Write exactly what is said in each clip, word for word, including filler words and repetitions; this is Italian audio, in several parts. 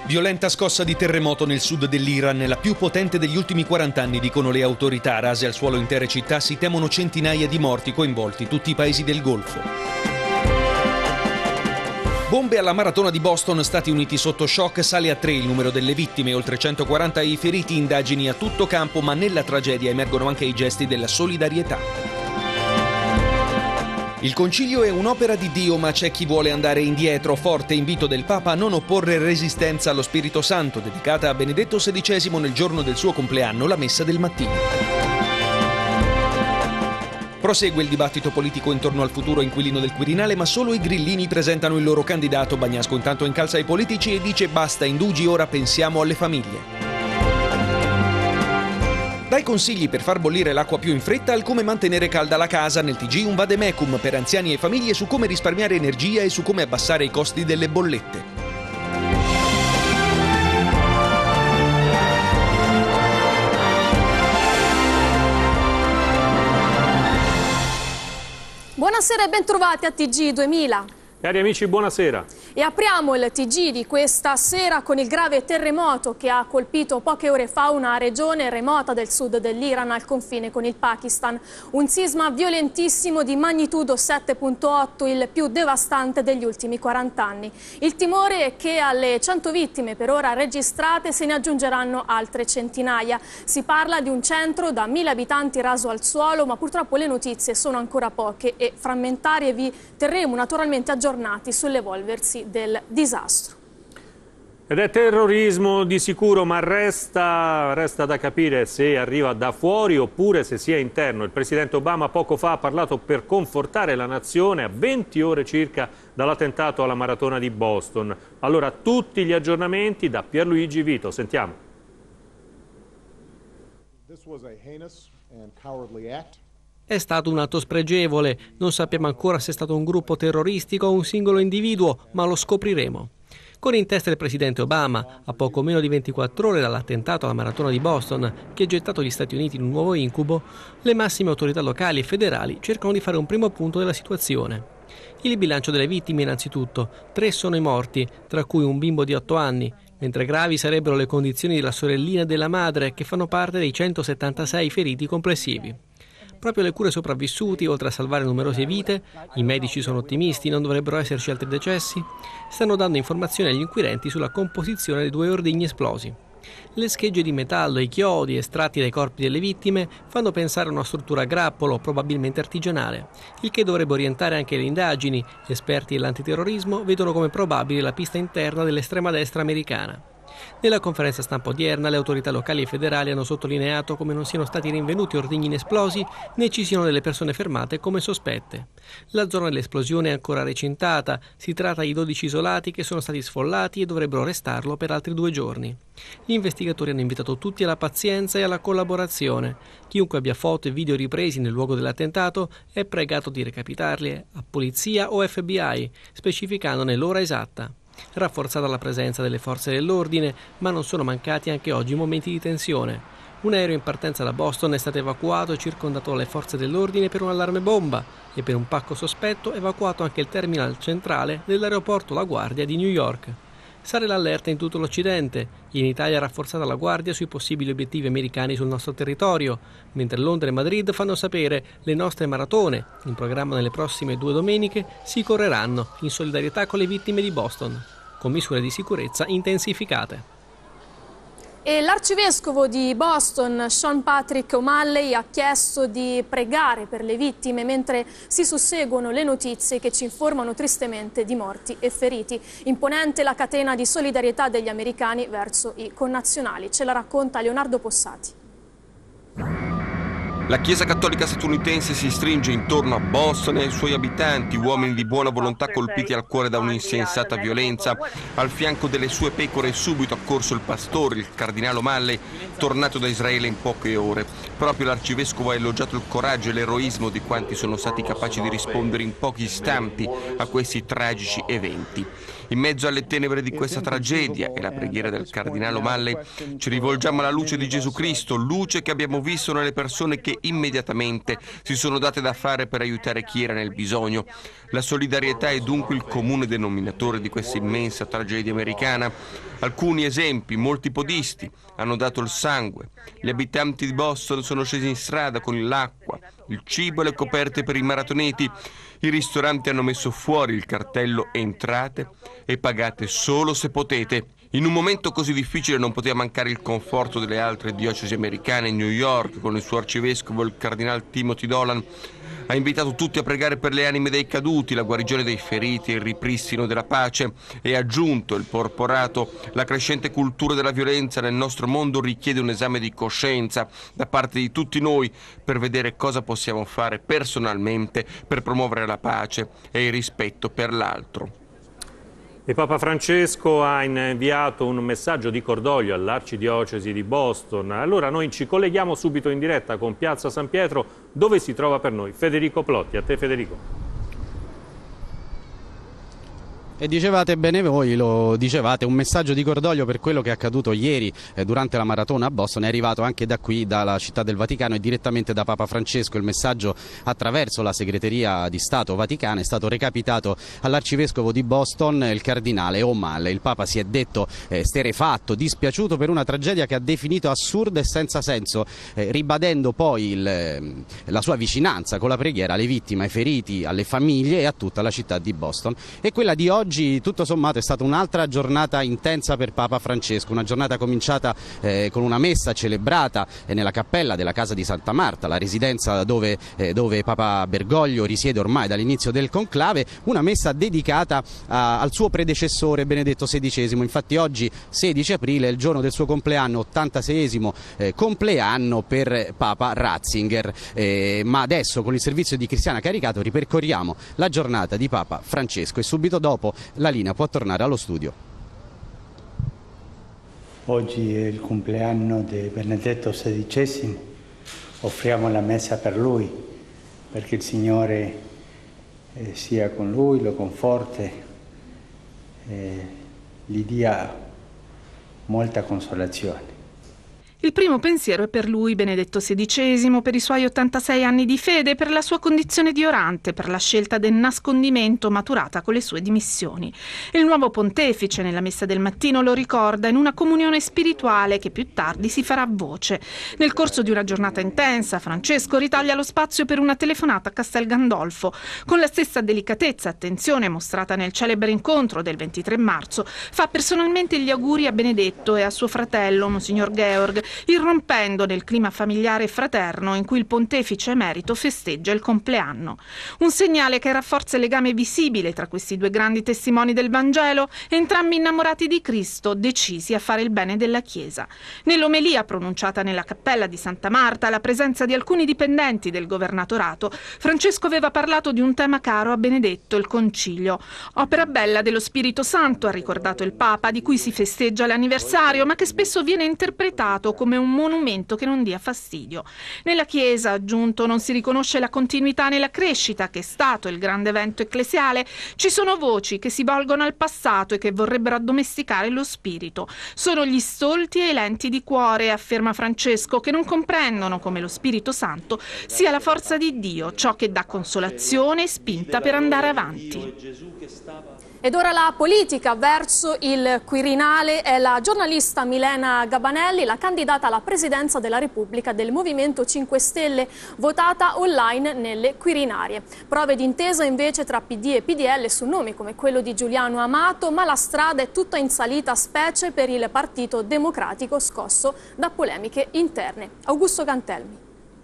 Violenta scossa di terremoto nel sud dell'Iran, la più potente degli ultimi quaranta anni, dicono le autorità. Rase al suolo intere città, si temono centinaia di morti, coinvolti tutti i paesi del Golfo. Bombe alla maratona di Boston, Stati Uniti sotto shock, sale a tre il numero delle vittime, oltre centoquaranta i feriti, indagini a tutto campo, ma nella tragedia emergono anche i gesti della solidarietà. Il concilio è un'opera di Dio, ma c'è chi vuole andare indietro. Forte invito del Papa a non opporre resistenza allo Spirito Santo, dedicata a Benedetto sedicesimo nel giorno del suo compleanno, la messa del mattino. Prosegue il dibattito politico intorno al futuro inquilino del Quirinale, ma solo i grillini presentano il loro candidato. Bagnasco intanto incalza i politici e dice basta indugi, ora pensiamo alle famiglie. Dai consigli per far bollire l'acqua più in fretta al come mantenere calda la casa. Nel T G un vademecum per anziani e famiglie su come risparmiare energia e su come abbassare i costi delle bollette. Buonasera e bentrovati a T G duemila. Cari amici, buonasera. E apriamo il T G di questa sera con il grave terremoto che ha colpito poche ore fa una regione remota del sud dell'Iran al confine con il Pakistan. Un sisma violentissimo di magnitudo sette virgola otto, il più devastante degli ultimi quaranta anni. Il timore è che alle cento vittime per ora registrate se ne aggiungeranno altre centinaia. Si parla di un centro da mille abitanti raso al suolo, ma purtroppo le notizie sono ancora poche e frammentarie. Vi terremo naturalmente aggiornati sull'evolversi del disastro. Ed è terrorismo di sicuro, ma resta, resta da capire se arriva da fuori oppure se sia interno. Il presidente Obama poco fa ha parlato per confortare la nazione a venti ore circa dall'attentato alla maratona di Boston. Allora tutti gli aggiornamenti da Pierluigi Vito. Sentiamo. This was a heinous and cowardly act. È stato un atto spregevole, non sappiamo ancora se è stato un gruppo terroristico o un singolo individuo, ma lo scopriremo. Con in testa il presidente Obama, a poco meno di ventiquattro ore dall'attentato alla maratona di Boston, che ha gettato gli Stati Uniti in un nuovo incubo, le massime autorità locali e federali cercano di fare un primo punto della situazione. Il bilancio delle vittime innanzitutto, tre sono i morti, tra cui un bimbo di otto anni, mentre gravi sarebbero le condizioni della sorellina e della madre, che fanno parte dei centosettantasei feriti complessivi. Proprio le cure sopravvissuti, oltre a salvare numerose vite, i medici sono ottimisti, non dovrebbero esserci altri decessi, stanno dando informazioni agli inquirenti sulla composizione dei due ordigni esplosi. Le schegge di metallo e i chiodi estratti dai corpi delle vittime fanno pensare a una struttura a grappolo, probabilmente artigianale, il che dovrebbe orientare anche le indagini. Esperti dell'antiterrorismo vedono come probabile la pista interna dell'estrema destra americana. Nella conferenza stampa odierna le autorità locali e federali hanno sottolineato come non siano stati rinvenuti ordigni inesplosi né ci siano delle persone fermate come sospette. La zona dell'esplosione è ancora recintata, si tratta di dodici isolati che sono stati sfollati e dovrebbero restarlo per altri due giorni. Gli investigatori hanno invitato tutti alla pazienza e alla collaborazione. Chiunque abbia foto e video ripresi nel luogo dell'attentato è pregato di recapitarli a polizia o F B I, specificandone l'ora esatta. Rafforzata la presenza delle forze dell'ordine, ma non sono mancati anche oggi momenti di tensione. Un aereo in partenza da Boston è stato evacuato e circondato dalle forze dell'ordine per un allarme bomba e per un pacco sospetto evacuato anche il terminal centrale dell'aeroporto La Guardia di New York. Sale l'allerta in tutto l'Occidente. In Italia è rafforzata la guardia sui possibili obiettivi americani sul nostro territorio, mentre Londra e Madrid fanno sapere le nostre maratone, in programma nelle prossime due domeniche, si correranno in solidarietà con le vittime di Boston, con misure di sicurezza intensificate. E l'arcivescovo di Boston, Sean Patrick O'Malley, ha chiesto di pregare per le vittime mentre si susseguono le notizie che ci informano tristemente di morti e feriti. Imponente la catena di solidarietà degli americani verso i connazionali. Ce la racconta Leonardo Possati. La Chiesa Cattolica statunitense si stringe intorno a Boston e ai suoi abitanti, uomini di buona volontà colpiti al cuore da un'insensata violenza. Al fianco delle sue pecore è subito accorso il pastore, il cardinale O'Malley, tornato da Israele in poche ore. Proprio l'arcivescovo ha elogiato il coraggio e l'eroismo di quanti sono stati capaci di rispondere in pochi istanti a questi tragici eventi. In mezzo alle tenebre di questa tragedia e la preghiera del cardinale O'Malley ci rivolgiamo alla luce di Gesù Cristo, luce che abbiamo visto nelle persone che immediatamente si sono date da fare per aiutare chi era nel bisogno. La solidarietà è dunque il comune denominatore di questa immensa tragedia americana. Alcuni esempi: molti podisti hanno dato il sangue, gli abitanti di Boston sono scesi in strada con l'acqua, il cibo e le coperte per i maratoneti, i ristoranti hanno messo fuori il cartello entrate e pagate solo se potete. In un momento così difficile non poteva mancare il conforto delle altre diocesi americane. New York, con il suo arcivescovo, il cardinale Timothy Dolan, ha invitato tutti a pregare per le anime dei caduti, la guarigione dei feriti e il ripristino della pace, e ha aggiunto il porporato: la crescente cultura della violenza nel nostro mondo richiede un esame di coscienza da parte di tutti noi per vedere cosa possiamo fare personalmente per promuovere la pace e il rispetto per l'altro. E Papa Francesco ha inviato un messaggio di cordoglio all'arcidiocesi di Boston. Allora noi ci colleghiamo subito in diretta con Piazza San Pietro, dove si trova per noi Federico Plotti. A te, Federico. E dicevate bene voi, lo dicevate, un messaggio di cordoglio per quello che è accaduto ieri eh, durante la maratona a Boston è arrivato anche da qui, dalla Città del Vaticano, e direttamente da Papa Francesco. Il messaggio, attraverso la segreteria di Stato Vaticana, è stato recapitato all'arcivescovo di Boston, il cardinale O'Malley. Il Papa si è detto eh, sterefatto, dispiaciuto per una tragedia che ha definito assurda e senza senso, eh, ribadendo poi il, la sua vicinanza con la preghiera alle vittime, ai feriti, alle famiglie e a tutta la città di Boston. E quella di oggi Oggi tutto sommato è stata un'altra giornata intensa per Papa Francesco, una giornata cominciata eh, con una messa celebrata eh, nella cappella della casa di Santa Marta, la residenza dove, eh, dove Papa Bergoglio risiede ormai dall'inizio del conclave, una messa dedicata a, al suo predecessore Benedetto sedicesimo. Infatti oggi, sedici aprile, è il giorno del suo compleanno, ottantaseiesimo eh, compleanno per Papa Ratzinger. Eh, ma adesso, con il servizio di Cristiana Caricato, ripercorriamo la giornata di Papa Francesco e subito dopo la linea può tornare allo studio. Oggi è il compleanno di Benedetto sedicesimo, offriamo la messa per lui, perché il Signore eh, sia con lui, lo conforti, eh, gli dia molta consolazione. Il primo pensiero è per lui, Benedetto sedicesimo, per i suoi ottantasei anni di fede, per la sua condizione di orante, per la scelta del nascondimento maturata con le sue dimissioni. Il nuovo pontefice, nella messa del mattino, lo ricorda in una comunione spirituale che più tardi si farà voce. Nel corso di una giornata intensa, Francesco ritaglia lo spazio per una telefonata a Castel Gandolfo. Con la stessa delicatezza e attenzione mostrata nel celebre incontro del ventitré marzo, fa personalmente gli auguri a Benedetto e a suo fratello, Monsignor Georg, irrompendo nel clima familiare e fraterno in cui il pontefice emerito festeggia il compleanno. Un segnale che rafforza il legame visibile tra questi due grandi testimoni del Vangelo, entrambi innamorati di Cristo, decisi a fare il bene della Chiesa. Nell'omelia pronunciata nella cappella di Santa Marta, alla presenza di alcuni dipendenti del governatorato, Francesco aveva parlato di un tema caro a Benedetto, il Concilio. Opera bella dello Spirito Santo, ha ricordato il Papa, di cui si festeggia l'anniversario, ma che spesso viene interpretato come un monumento che non dia fastidio. Nella Chiesa, aggiunto, non si riconosce la continuità nella crescita che è stato il grande evento ecclesiale. Ci sono voci che si volgono al passato e che vorrebbero addomesticare lo spirito. Sono gli stolti e i lenti di cuore, afferma Francesco, che non comprendono come lo Spirito Santo sia la forza di Dio, ciò che dà consolazione e spinta per andare avanti. Ed ora la politica verso il Quirinale. È la giornalista Milena Gabanelli, la candidata alla presidenza della Repubblica del Movimento cinque Stelle, votata online nelle Quirinarie. Prove d'intesa invece tra P D e P D L su nomi come quello di Giuliano Amato, ma la strada è tutta in salita, specie per il Partito Democratico scosso da polemiche interne. Augusto Cantelmi.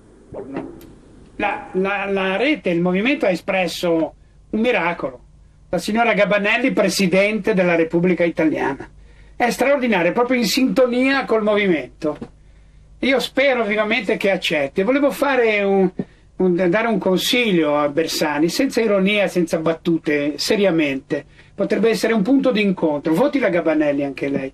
La, la, la rete, il movimento ha espresso un miracolo. La signora Gabanelli, presidente della Repubblica Italiana. È straordinaria, proprio in sintonia col movimento. Io spero vivamente che accetti. Volevo fare un, un, dare un consiglio a Bersani, senza ironia, senza battute, seriamente. Potrebbe essere un punto di incontro. Voti la Gabanelli anche lei.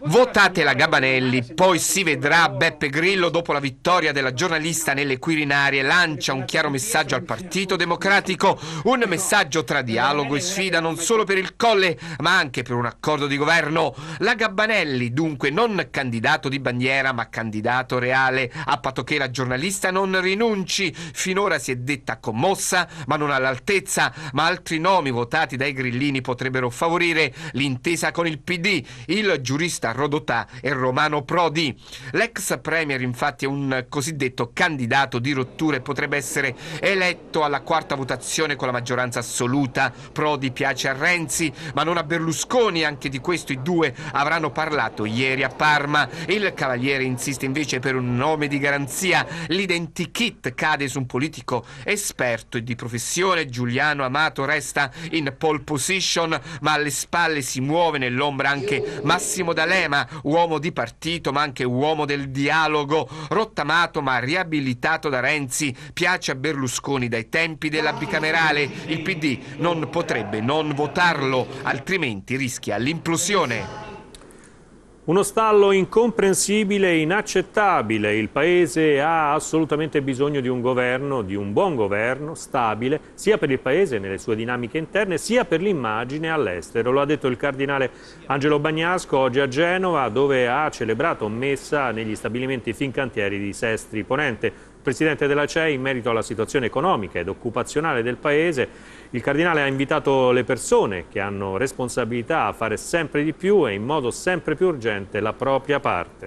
Votate la Gabanelli, poi si vedrà. Beppe Grillo, dopo la vittoria della giornalista nelle Quirinarie, lancia un chiaro messaggio al Partito Democratico, un messaggio tra dialogo e sfida non solo per il Colle ma anche per un accordo di governo. La Gabanelli dunque non candidato di bandiera ma candidato reale, a patto che la giornalista non rinunci. Finora si è detta commossa ma non all'altezza, ma altri nomi votati dai grillini potrebbero favorire l'intesa con il P D, il giurista Rodotà e Romano Prodi. L'ex premier infatti è un cosiddetto candidato di rottura e potrebbe essere eletto alla quarta votazione con la maggioranza assoluta. Prodi piace a Renzi ma non a Berlusconi, anche di questo i due avranno parlato ieri a Parma. Il Cavaliere insiste invece per un nome di garanzia, l'identikit cade su un politico esperto e di professione. Giuliano Amato resta in pole position ma alle spalle si muove nell'ombra anche Massimo D'Alema, uomo di partito ma anche uomo del dialogo, rottamato ma riabilitato da Renzi, piace a Berlusconi dai tempi della bicamerale. Il P D non potrebbe non votarlo, altrimenti rischia l'implosione. Uno stallo incomprensibile e inaccettabile. Il Paese ha assolutamente bisogno di un governo, di un buon governo, stabile, sia per il Paese nelle sue dinamiche interne, sia per l'immagine all'estero. Lo ha detto il cardinale Angelo Bagnasco oggi a Genova, dove ha celebrato messa negli stabilimenti Fincantieri di Sestri Ponente. Presidente della C E I, in merito alla situazione economica ed occupazionale del Paese, il Cardinale ha invitato le persone che hanno responsabilità a fare sempre di più e in modo sempre più urgente la propria parte.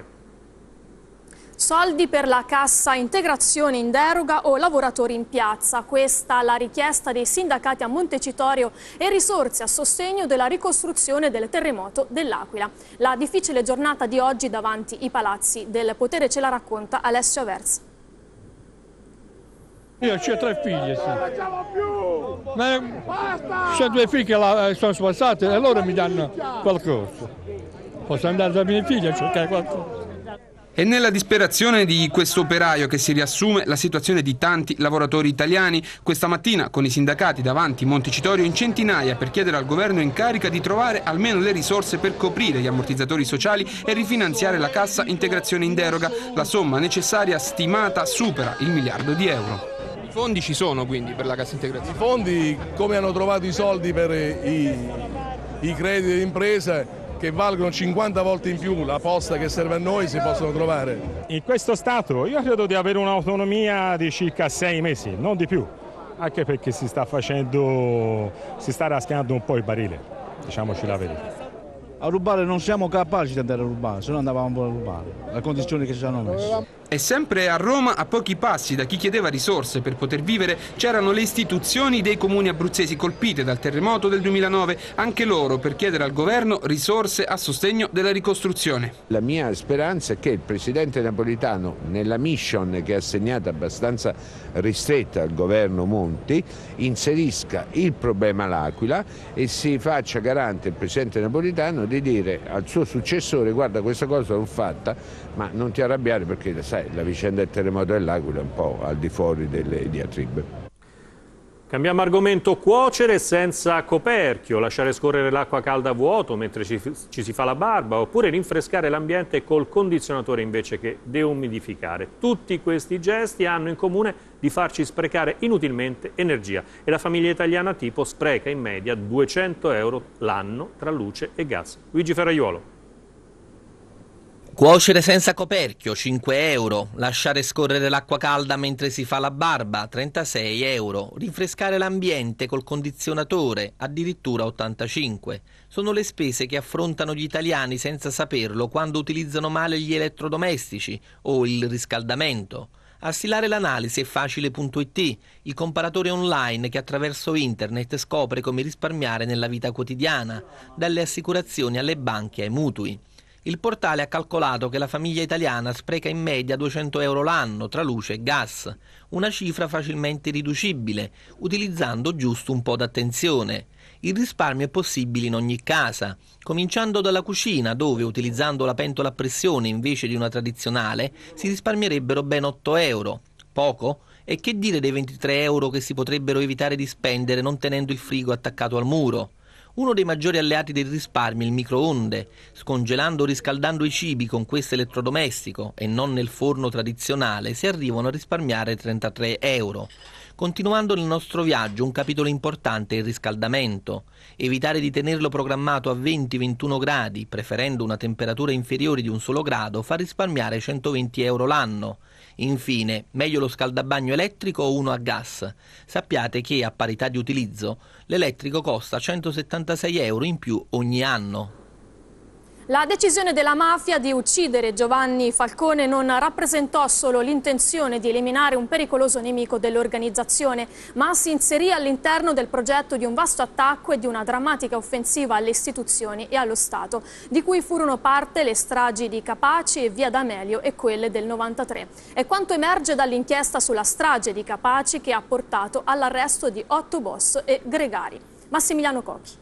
Soldi per la cassa integrazione in deroga o lavoratori in piazza. Questa la richiesta dei sindacati a Montecitorio e risorse a sostegno della ricostruzione del terremoto dell'Aquila. La difficile giornata di oggi davanti i palazzi del potere ce la racconta Alessio Aversa. Io ho tre figlie, sì. Ma c'ho due figlie che la, sono sposate e loro mi danno qualcosa. Posso andare da mie figlie a cercare qualcosa. È nella disperazione di questo operaio che si riassume la situazione di tanti lavoratori italiani. Questa mattina con i sindacati davanti Montecitorio in centinaia per chiedere al governo in carica di trovare almeno le risorse per coprire gli ammortizzatori sociali e rifinanziare la cassa integrazione in deroga. La somma necessaria stimata supera il miliardo di euro. I fondi ci sono quindi per la cassa integrazione? I fondi, come hanno trovato i soldi per i, i crediti di impresa, che valgono cinquanta volte in più la posta che serve a noi, si possono trovare. In questo Stato io credo di avere un'autonomia di circa sei mesi, non di più, anche perché si sta facendo, si sta raschiando un po' il barile, diciamoci la verità. A rubare non siamo capaci di andare a rubare, se no andavamo a rubare, la condizione che ci hanno messo. E sempre a Roma, a pochi passi da chi chiedeva risorse per poter vivere, c'erano le istituzioni dei comuni abruzzesi colpite dal terremoto del duemilanove, anche loro per chiedere al governo risorse a sostegno della ricostruzione. La mia speranza è che il presidente Napolitano, nella mission che ha assegnato abbastanza ristretta al governo Monti, inserisca il problema L'Aquila e si faccia garante il presidente Napolitano di dire al suo successore: guarda, questa cosa l'ho fatta, ma non ti arrabbiare perché sai, la vicenda del terremoto dell'Aquila è un po' al di fuori delle diatribe. Cambiamo argomento: cuocere senza coperchio, lasciare scorrere l'acqua calda a vuoto mentre ci, ci si fa la barba, oppure rinfrescare l'ambiente col condizionatore invece che deumidificare. Tutti questi gesti hanno in comune di farci sprecare inutilmente energia e la famiglia italiana tipo spreca in media duecento euro l'anno tra luce e gas. Luigi Ferraiuolo. Cuocere senza coperchio, cinque euro. Lasciare scorrere l'acqua calda mentre si fa la barba, trentasei euro. Rinfrescare l'ambiente col condizionatore, addirittura ottantacinque. Sono le spese che affrontano gli italiani senza saperlo quando utilizzano male gli elettrodomestici o il riscaldamento. A stilare l'analisi è facile punto it, il comparatore online che attraverso internet scopre come risparmiare nella vita quotidiana, dalle assicurazioni alle banche ai mutui. Il portale ha calcolato che la famiglia italiana spreca in media duecento euro l'anno tra luce e gas, una cifra facilmente riducibile, utilizzando giusto un po' d'attenzione. Il risparmio è possibile in ogni casa, cominciando dalla cucina dove, utilizzando la pentola a pressione invece di una tradizionale, si risparmierebbero ben otto euro. Poco? E che dire dei ventitré euro che si potrebbero evitare di spendere non tenendo il frigo attaccato al muro? Uno dei maggiori alleati del risparmio è il microonde. Scongelando o riscaldando i cibi con questo elettrodomestico e non nel forno tradizionale si arrivano a risparmiare trentatré euro. Continuando nel nostro viaggio, un capitolo importante è il riscaldamento. Evitare di tenerlo programmato a venti ventuno gradi, preferendo una temperatura inferiore di un solo grado, fa risparmiare centoventi euro l'anno. Infine, meglio lo scaldabagno elettrico o uno a gas. Sappiate che, a parità di utilizzo, l'elettrico costa centosettantasei euro in più ogni anno. La decisione della mafia di uccidere Giovanni Falcone non rappresentò solo l'intenzione di eliminare un pericoloso nemico dell'organizzazione, ma si inserì all'interno del progetto di un vasto attacco e di una drammatica offensiva alle istituzioni e allo Stato, di cui furono parte le stragi di Capaci e Via D'Amelio e quelle del novantatré. È quanto emerge dall'inchiesta sulla strage di Capaci che ha portato all'arresto di otto boss e gregari. Massimiliano Cocchi.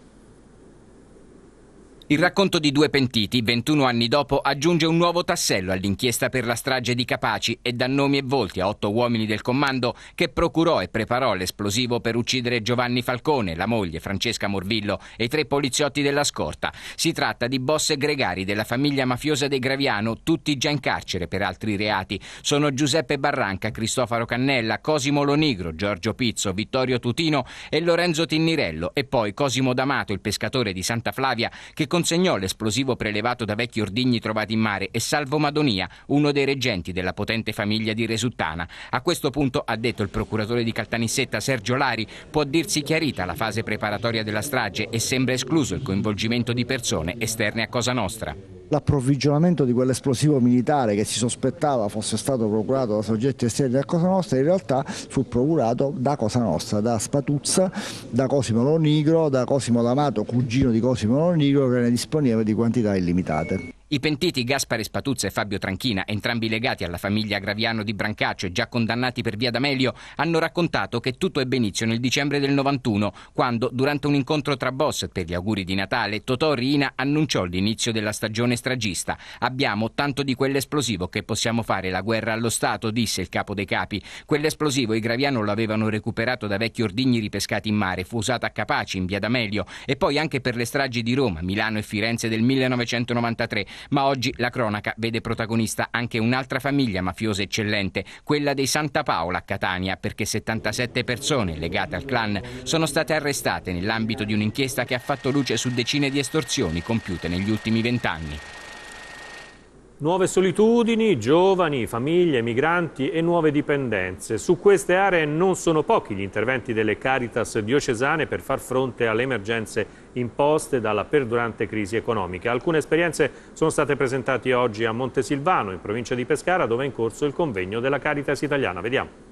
Il racconto di due pentiti, ventuno anni dopo, aggiunge un nuovo tassello all'inchiesta per la strage di Capaci e dà nomi e volti a otto uomini del comando che procurò e preparò l'esplosivo per uccidere Giovanni Falcone, la moglie Francesca Morvillo e i tre poliziotti della scorta. Si tratta di boss e gregari della famiglia mafiosa dei Graviano, tutti già in carcere per altri reati. Sono Giuseppe Barranca, Cristoforo Cannella, Cosimo Lonigro, Giorgio Pizzo, Vittorio Tutino e Lorenzo Tinnirello, e poi Cosimo D'Amato, il pescatore di Santa Flavia, che consegnò l'esplosivo prelevato da vecchi ordigni trovati in mare, e Salvo Madonia, uno dei reggenti della potente famiglia di Resuttana. A questo punto, ha detto il procuratore di Caltanissetta Sergio Lari, può dirsi chiarita la fase preparatoria della strage e sembra escluso il coinvolgimento di persone esterne a Cosa Nostra. L'approvvigionamento di quell'esplosivo militare che si sospettava fosse stato procurato da soggetti esterni a Cosa Nostra in realtà fu procurato da Cosa Nostra, da Spatuzza, da Cosimo Lonigro, da Cosimo D'Amato, cugino di Cosimo Lonigro, che ne disponeva di quantità illimitate. I pentiti Gaspare Spatuzza e Fabio Tranchina, entrambi legati alla famiglia Graviano di Brancaccio e già condannati per Via D'Amelio, hanno raccontato che tutto ebbe inizio nel dicembre del novantuno, quando, durante un incontro tra boss per gli auguri di Natale, Totò Riina annunciò l'inizio della stagione stragista. Abbiamo tanto di quell'esplosivo che possiamo fare la guerra allo Stato, disse il capo dei capi. Quell'esplosivo i Graviano lo avevano recuperato da vecchi ordigni ripescati in mare, fu usato a Capaci, in Via D'Amelio, e poi anche per le stragi di Roma, Milano e Firenze del millenovecentonovantatré. Ma oggi la cronaca vede protagonista anche un'altra famiglia mafiosa eccellente, quella dei Santa Paola a Catania, perché settantasette persone legate al clan sono state arrestate nell'ambito di un'inchiesta che ha fatto luce su decine di estorsioni compiute negli ultimi vent'anni. Nuove solitudini, giovani, famiglie, migranti e nuove dipendenze. Su queste aree non sono pochi gli interventi delle Caritas diocesane per far fronte alle emergenze imposte dalla perdurante crisi economica. Alcune esperienze sono state presentate oggi a Montesilvano, in provincia di Pescara, dove è in corso il convegno della Caritas italiana. Vediamo.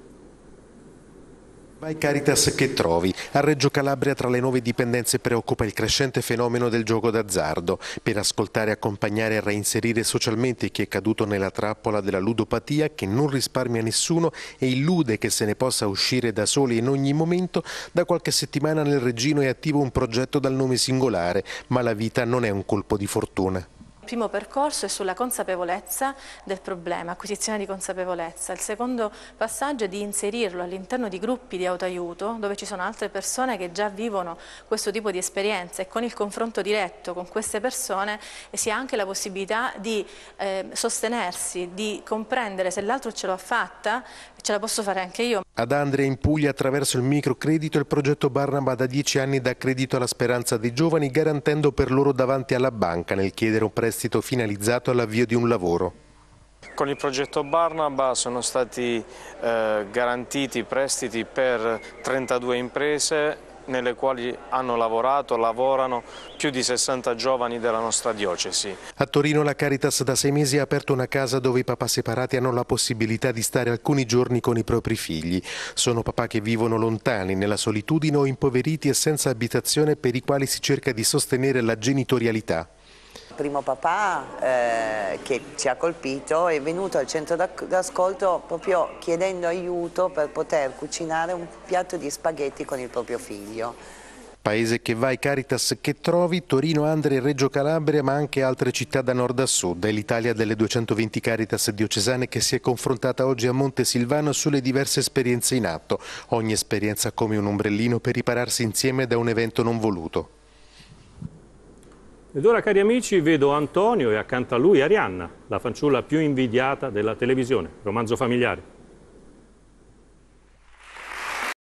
Vai Caritas che trovi. A Reggio Calabria tra le nuove dipendenze preoccupa il crescente fenomeno del gioco d'azzardo. Per ascoltare, accompagnare e reinserire socialmente chi è caduto nella trappola della ludopatia, che non risparmia nessuno e illude che se ne possa uscire da soli in ogni momento, da qualche settimana nel Reggino è attivo un progetto dal nome singolare, ma la vita non è un colpo di fortuna. Il primo percorso è sulla consapevolezza del problema, acquisizione di consapevolezza. Il secondo passaggio è di inserirlo all'interno di gruppi di autoaiuto dove ci sono altre persone che già vivono questo tipo di esperienza, e con il confronto diretto con queste persone si ha anche la possibilità di eh, sostenersi, di comprendere se l'altro ce l'ha fatta, ce la posso fare anche io. Ad Andria in Puglia, attraverso il microcredito, il progetto Barnaba da dieci anni dà credito alla speranza dei giovani, garantendo per loro davanti alla banca nel chiedere un prestito finalizzato all'avvio di un lavoro. Con il progetto Barnaba sono stati eh, garantiti prestiti per trentadue imprese nelle quali hanno lavorato, lavorano più di sessanta giovani della nostra diocesi. A Torino la Caritas da sei mesi ha aperto una casa dove i papà separati hanno la possibilità di stare alcuni giorni con i propri figli. Sono papà che vivono lontani, nella solitudine o impoveriti e senza abitazione, per i quali si cerca di sostenere la genitorialità. Il primo papà eh, che ci ha colpito è venuto al centro d'ascolto proprio chiedendo aiuto per poter cucinare un piatto di spaghetti con il proprio figlio. Paese che vai Caritas che trovi, Torino, Andria e Reggio Calabria, ma anche altre città da nord a sud. È l'Italia delle duecentoventi Caritas diocesane che si è confrontata oggi a Montesilvano sulle diverse esperienze in atto. Ogni esperienza come un ombrellino per ripararsi insieme da un evento non voluto. Ed ora, cari amici, vedo Antonio e accanto a lui Arianna, la fanciulla più invidiata della televisione. Romanzo familiare.